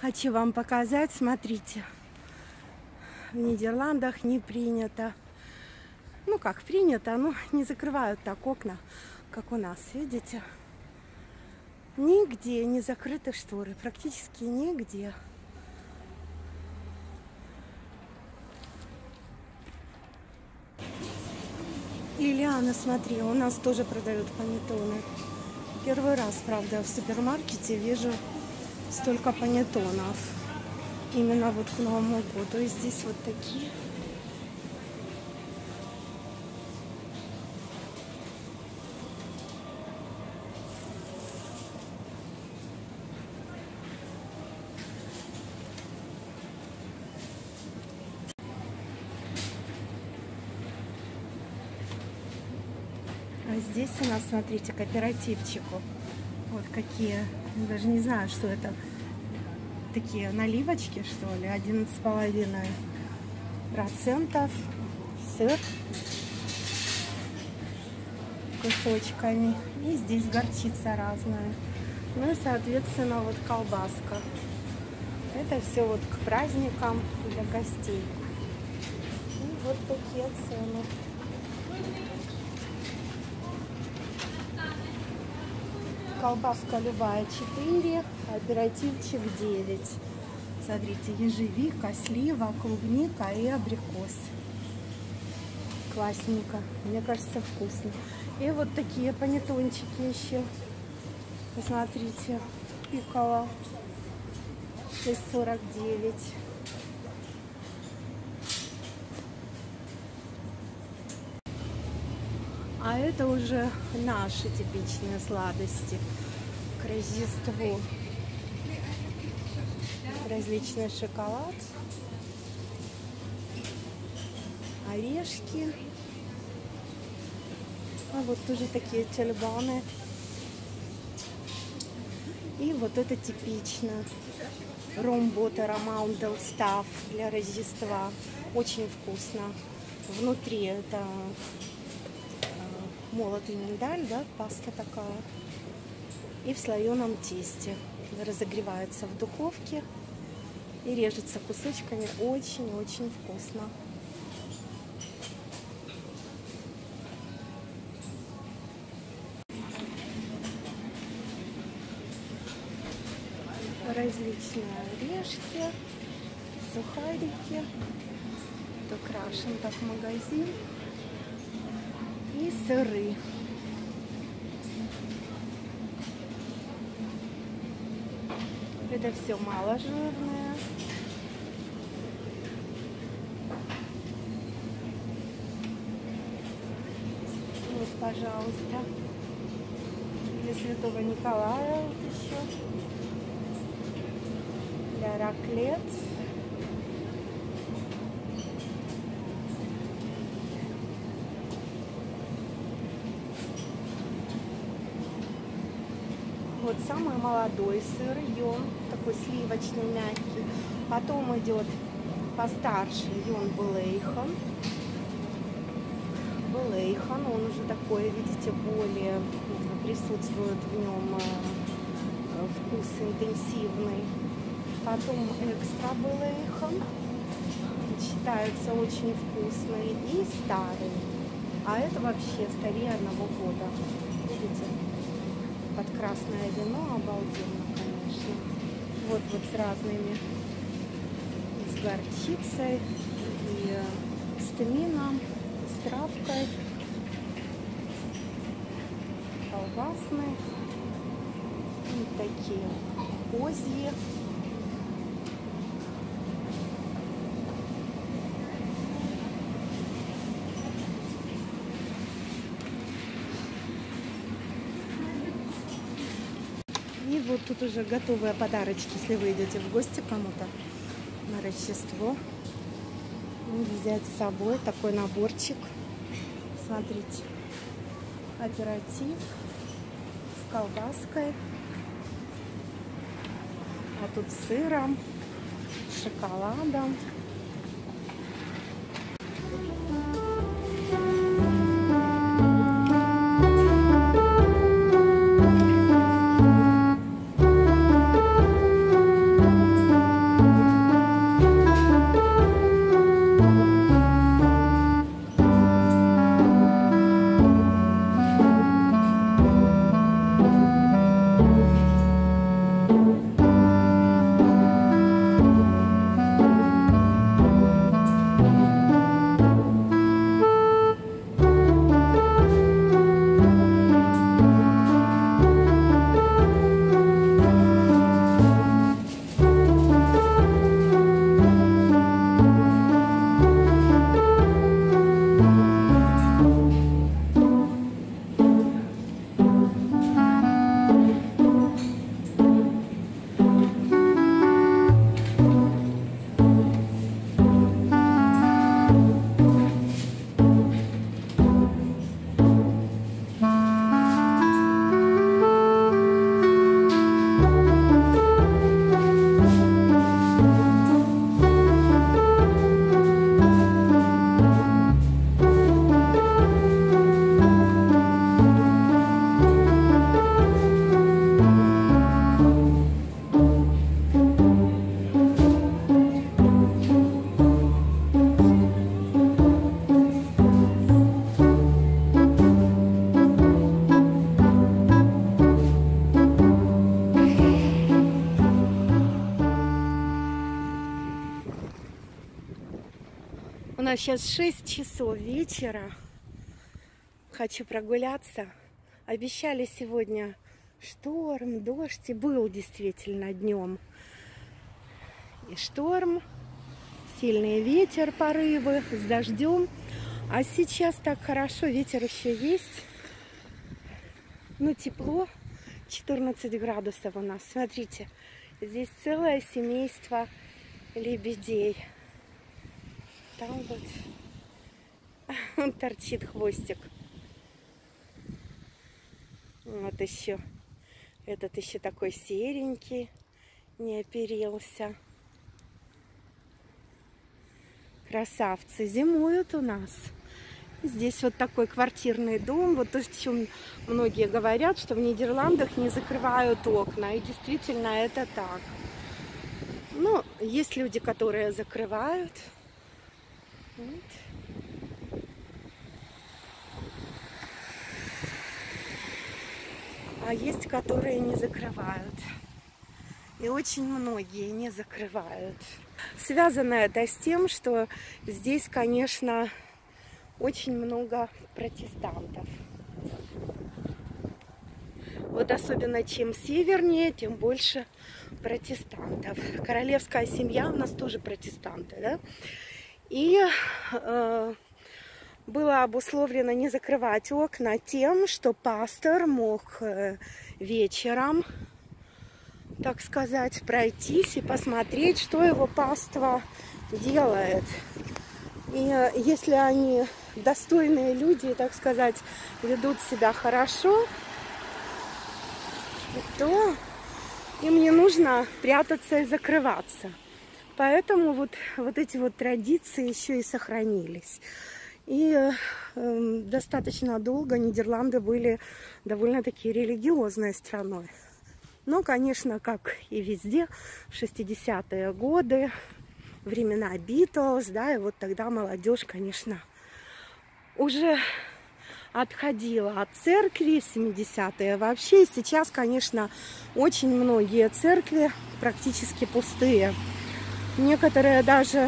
Хочу вам показать, смотрите. В Нидерландах не принято. Ну как принято, но не закрывают так окна, как у нас, видите? Нигде не закрыты шторы, практически нигде. Лилиана, смотри, у нас тоже продают панеттоны. Первый раз, правда, в супермаркете вижу столько панеттонов. Именно вот к Новому году. И здесь вот такие. А здесь у нас, смотрите, кооперативчику. Вот какие, даже не знаю, что это. Такие наливочки, что ли, 11,5%. Сыр кусочками. И здесь горчица разная. Ну и, соответственно, вот колбаска. Это все вот к праздникам для гостей. И вот такие цены. Колбаска любая 4, оперативчик 9. Смотрите, ежевика, слива, клубника и абрикос. Классненько. Мне кажется, вкусно. И вот такие панеттончики еще. Посмотрите. Пикколо 6,49. А это уже наши типичные сладости к Рождеству. Различный шоколад, орешки. А вот тоже такие тюльпаны. И вот это типично. Ромботера Маунтел Стаф для Рождества. Очень вкусно. Внутри это молотый миндаль, да, паста такая. И в слоеном тесте. Разогревается в духовке и режется кусочками. Очень-очень вкусно. Различные орешки, сухарики. Это украшен так магазин. И сыры. Это все маложирное. Вот, пожалуйста. Для Святого Николая вот еще. Для раклет. Вот самый молодой сыр, йон, такой сливочный, мягкий. Потом идет постарше йон Белейхан. Белейхан, он уже такой, видите, более присутствует в нем вкус интенсивный. Потом экстра Белейхан, считается очень вкусный, и старый. А это вообще старее 1 года. Видите? Под красное вино обалденно, конечно. Вот с разными, с горчицей и с тмином, с травкой, колбасные. Вот такие козьи. И вот тут уже готовые подарочки, если вы идете в гости кому-то на Рождество. Взять с собой такой наборчик. Смотрите. Аперитив с колбаской. А тут с сыром, с шоколадом. нас сейчас 6 часов вечера. Хочу прогуляться. Обещали сегодня шторм, дождь. И был действительно днем. И шторм, сильный ветер, порывы с дождем. А сейчас так хорошо, ветер еще есть. Ну, тепло. 14 градусов у нас. Смотрите, здесь целое семейство лебедей. Там вот торчит хвостик. Вот еще. Этот еще такой серенький, не оперился. Красавцы зимуют у нас. Здесь вот такой квартирный дом. Вот то, о чем многие говорят, что в Нидерландах не закрывают окна. И действительно это так. Ну, есть люди, которые закрывают. Вот. А есть, которые не закрывают. И очень многие не закрывают. Связано это с тем, что здесь, конечно, очень много протестантов. Вот особенно чем севернее, тем больше протестантов. Королевская семья у нас тоже протестанты, да? И было обусловлено не закрывать окна тем, что пастор мог вечером, так сказать, пройтись и посмотреть, что его паства делает. И если они достойные люди, так сказать, ведут себя хорошо, то им не нужно прятаться и закрываться. Поэтому вот эти вот традиции еще и сохранились. И достаточно долго Нидерланды были довольно-таки религиозной страной. Но, конечно, как и везде, в 60-е годы, времена Битлз, да, и вот тогда молодежь, конечно, уже отходила от церкви, в 70-е вообще. И сейчас, конечно, очень многие церкви практически пустые. Некоторые даже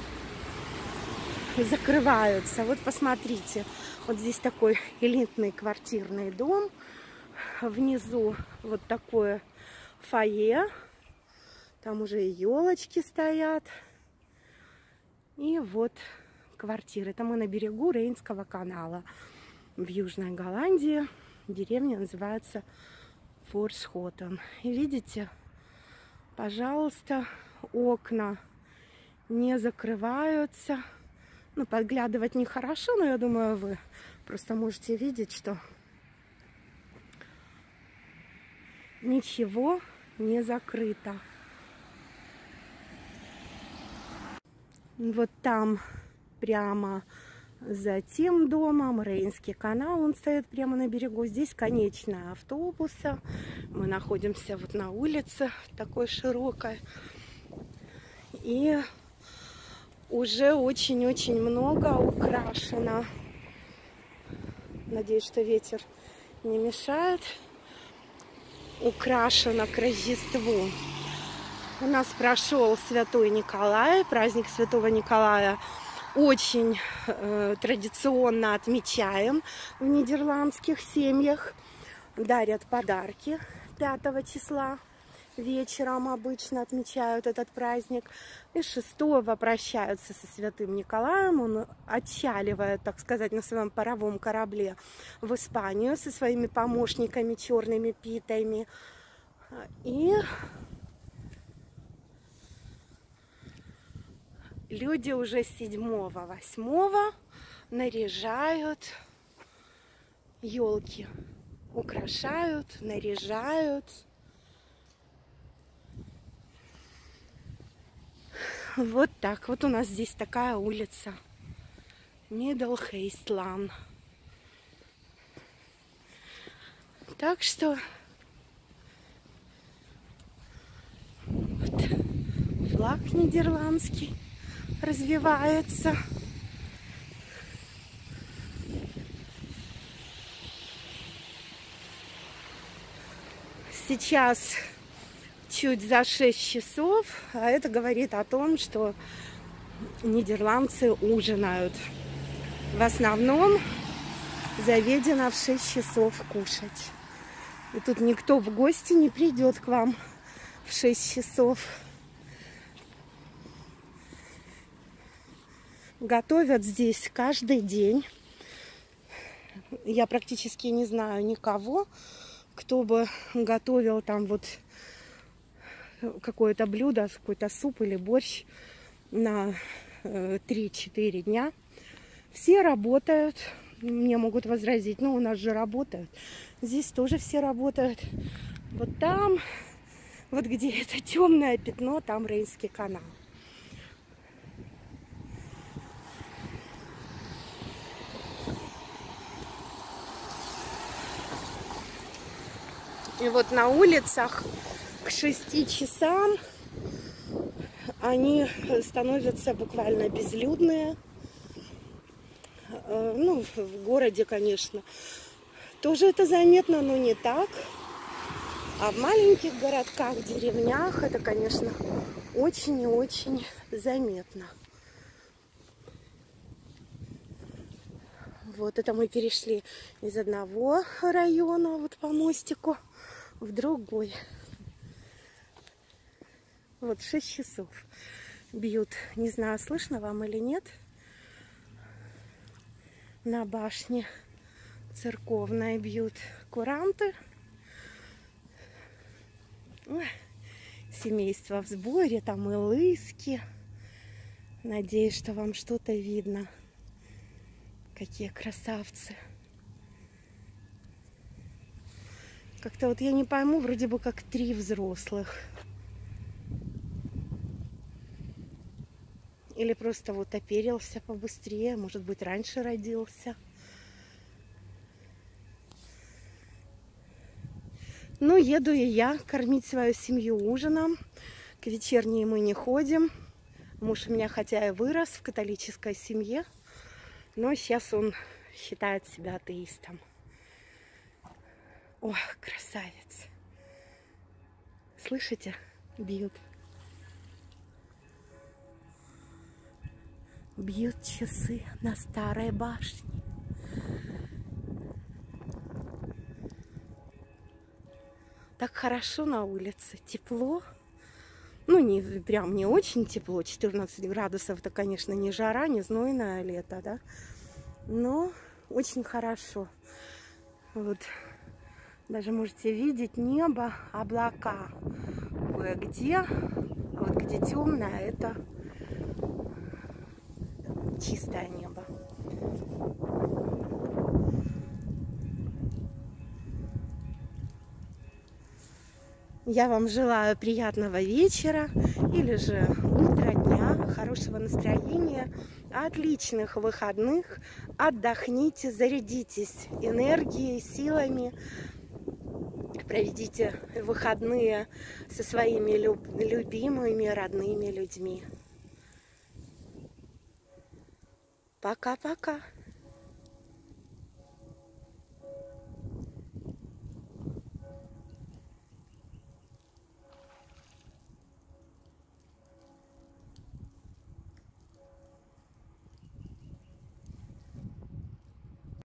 закрываются. Вот посмотрите, вот здесь такой элитный квартирный дом. Внизу вот такое фойе. Там уже и елочки стоят. И вот квартиры. Это мы на берегу Рейнского канала в Южной Голландии. Деревня называется Форсхотен. И видите, пожалуйста, окна не закрываются. Ну, подглядывать нехорошо, но я думаю, вы просто можете видеть, что ничего не закрыто. Вот там прямо за тем домом Рейнский канал, он стоит прямо на берегу. Здесь конечная автобуса. Мы находимся вот на улице такой широкой. И уже очень-очень много украшено. Надеюсь, что ветер не мешает. Украшено к Рождеству. У нас прошел Святой Николай, праздник Святого Николая. Очень традиционно отмечаем в нидерландских семьях. Дарят подарки 5 числа. Вечером обычно отмечают этот праздник. И 6-го прощаются со Святым Николаем. Он отчаливает, так сказать, на своем паровом корабле в Испанию со своими помощниками, черными питами. И люди уже 7-8 наряжают елки. Украшают, наряжают. Вот так. Вот у нас здесь такая улица. Миддлхейстлан. Так что вот флаг нидерландский развивается. Сейчас чуть за 6 часов, а это говорит о том, что нидерландцы ужинают. В основном заведено в 6 часов кушать. И тут никто в гости не придет к вам в 6 часов. Готовят здесь каждый день. Я практически не знаю никого, кто бы готовил там вот какое-то блюдо, какой-то суп или борщ на 3-4 дня. Все работают. Мне могут возразить, ну у нас же работают. Здесь тоже все работают. Вот там, вот где это темное пятно, там Рейнский канал. И вот на улицах к 6 часам они становятся буквально безлюдные. Ну, в городе, конечно, тоже это заметно, но не так. А в маленьких городках, деревнях это, конечно, очень и очень заметно. Вот это мы перешли из одного района, вот по мостику, в другой. Вот 6 часов бьют. Не знаю, слышно вам или нет. На башне церковной бьют куранты. Ой, семейство в сборе, там и лыски. Надеюсь, что вам что-то видно. Какие красавцы. Как-то вот я не пойму, вроде бы как 3 взрослых. Или просто вот оперился побыстрее, может быть, раньше родился. Ну, еду и я кормить свою семью ужином. К вечерней мы не ходим. Муж у меня хотя и вырос в католической семье, но сейчас он считает себя атеистом. Ох, красавец. Слышите? Бьют. Бьют часы на старой башне. Так хорошо на улице, тепло. Ну, не прям не очень тепло, 14 градусов, это, конечно, не жара, не знойное лето, да. Но очень хорошо. Вот, даже можете видеть небо, облака. Кое-где, вот где темное, это чистое небо. Я вам желаю приятного вечера или же утра, дня, хорошего настроения, отличных выходных. Отдохните, зарядитесь энергией, силами. Проведите выходные со своими любимыми, родными людьми. Пока-пока.